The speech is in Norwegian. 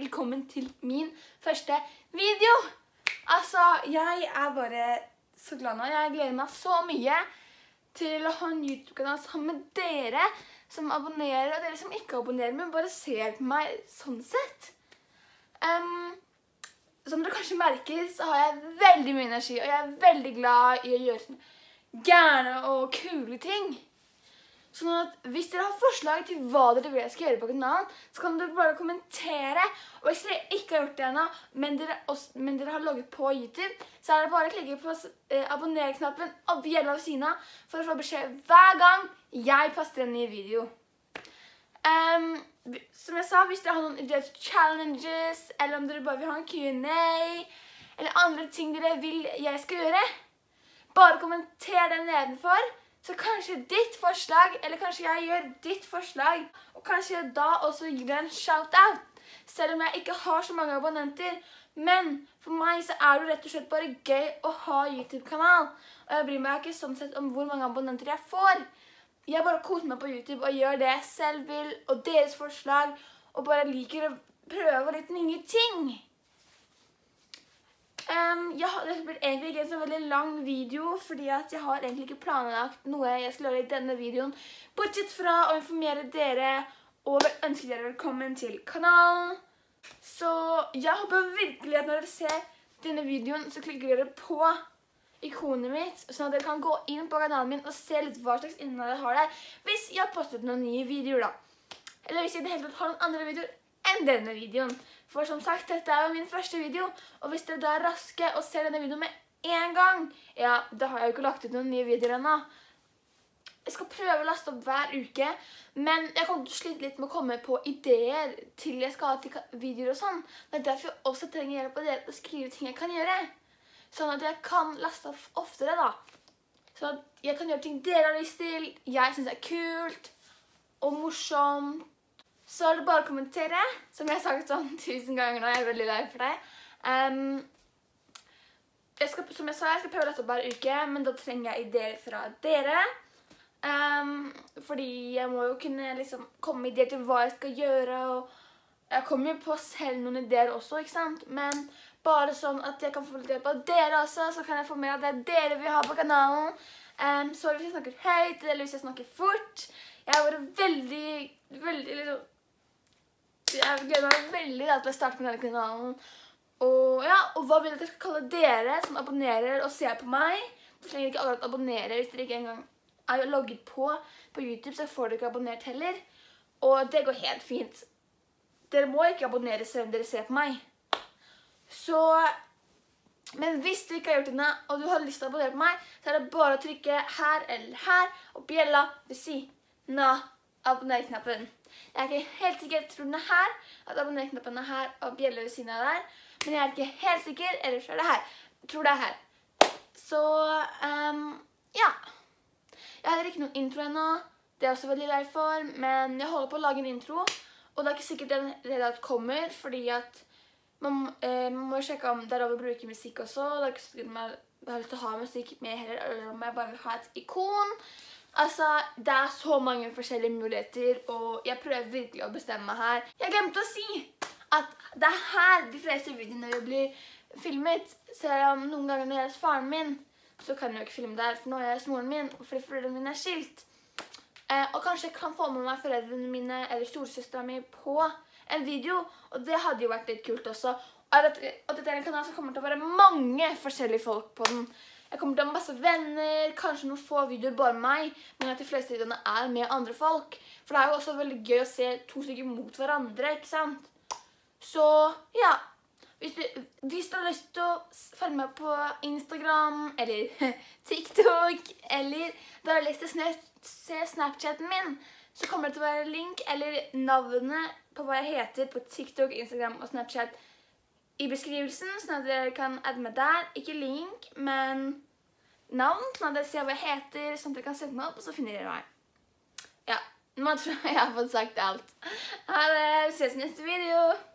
velkommen til min første video. Altså, jeg er bare så glad nå. Jeg gleder meg så mye til å ha en YouTube-kanal sammen med dere som abonnerer, og dere som ikke abonnerer, men bare ser på meg sånn sett. Som dere kanskje merker, så har jeg veldig mye energi, og jeg er veldig glad i å gjøre sånne gærne og kule ting. Sånn at hvis dere har forslag til hva dere vil jeg skal gjøre på kanalen, så kan dere bare kommentere. Og hvis dere ikke har gjort det ennå, men dere har logget på YouTube, så er det bare å klikke på abonner-knappen og bjella ved siden av for å få beskjed hver gang jeg poster en ny video. Som jeg sa, hvis dere har noen ideer til challenges, eller om dere bare vil ha en Q&A, eller andre ting dere vil jeg skal gjøre, bare kommenter det nedenfor. Så kanskje ditt forslag, eller kanskje jeg gjør ditt forslag, og kanskje jeg da også gir deg en shout-out, selv om jeg ikke har så mange abonnenter. Men for meg så er det rett og slett bare gøy å ha YouTube-kanal, og jeg bryr meg ikke sånn sett om hvor mange abonnenter jeg får. Jeg bare koser meg på YouTube og gjør det jeg selv vil, og deres forslag, og bare liker å prøve litt nye ting. Det blir egentlig ikke en så veldig lang video, fordi at jeg har egentlig ikke planlagt noe jeg skal gjøre i denne videoen, bortsett fra å informere dere og ønske dere velkommen til kanalen. Så jeg håper virkelig at når dere ser denne videoen, så klikker dere på ikonet mitt, sånn at dere kan gå inn på kanalen min og se litt hva slags innhold jeg har der, hvis jeg har postet noen nye videoer da. Eller hvis jeg i det hele tatt har noen andre videoer enn denne videoen. For som sagt, dette er jo min første video, og hvis dere da er raske og ser denne videoen med en gang, ja, da har jeg jo ikke lagt ut noen nye videoer ennå. Jeg skal prøve å laste opp hver uke, men jeg kommer til å slite litt med å komme på ideer til jeg skal ha til videoer og sånn. Det er derfor jeg også trenger hjelp av dere til å skrive ting jeg kan gjøre. Sånn at jeg kan laste opp oftere da. Sånn at jeg kan gjøre ting dere har lyst til, jeg synes det er kult og morsomt. Så er det bare å kommentere, som jeg har sagt sånn 1000 ganger nå, jeg er veldig lei for det. Som jeg sa, jeg skal prøve å lese opp hver uke, men da trenger jeg ideer fra dere. Fordi jeg må jo kunne liksom komme med ideer til hva jeg skal gjøre, og jeg kommer jo på selv noen ideer også, ikke sant? Men bare sånn at jeg kan få litt hjelp av dere også, så kan jeg få med at det er dere vi har på kanalen. Så hvis jeg snakker høyt, eller hvis jeg snakker fort, jeg har vært veldig liksom, jeg gleder meg veldig til å starte på denne kanalen. Og ja, og hva vil jeg at jeg skal kalle dere som abonnerer og ser på meg? Du trenger ikke akkurat abonnere hvis dere ikke engang er logget på YouTube, så får dere ikke abonnert heller. Og det går helt fint. Dere må ikke abonnere selv om dere ser på meg. Så, men hvis du ikke har gjort det, og du har lyst til å abonnere på meg, så er det bare å trykke her eller her, og bjella ved siden av abonner-knappen. Jeg er ikke helt sikker, jeg tror den er her, at abonner-knappen er her, og bjella ved siden av der. Men jeg er ikke helt sikker, ellers er det her. Jeg tror det er her. Så, ja. Jeg har ikke noen intro ennå, det er jeg også veldig lei for, men jeg holder på å lage en intro, og det er ikke sikkert den redan kommer, fordi at man må sjekke om det er lov å bruke musikk også, og det er ikke sikkert om jeg har lyst til å ha musikk med heller, eller om jeg bare vil ha et ikon. Altså, det er så mange forskjellige muligheter, og jeg prøver virkelig å bestemme meg her. Jeg glemte å si at det er her de fleste videoene vil bli filmet, selv om noen ganger når jeg er hos faren min, så kan jeg jo ikke filme der, for nå er jeg hos moren min, fordi foreldrene mine er skilt. Og kanskje jeg kan få med meg foreldrene mine eller storesøstera mi på en video, og det hadde jo vært litt kult også. Og dette er en kanal som kommer til å være mange forskjellige folk på den. Jeg kommer til å ha masse venner, kanskje noen få videoer bare med meg, men at de fleste videoene er med andre folk. For det er jo også veldig gøy å se to stykker mot hverandre, ikke sant? Så, ja. Hvis du har lyst til å følge meg på Instagram, eller TikTok, eller du har lyst til å se Snapchaten min, så kommer det til å være link, eller navnet på hva jeg heter på TikTok, Instagram og Snapchat i beskrivelsen, sånn at dere kan adde meg der. Ikke link, men navn, sånn at dere ser hva jeg heter, sånn at dere kan søke meg opp, og så finner dere meg. Ja, nå tror jeg har fått sagt alt. Ha det, vi ses i neste video!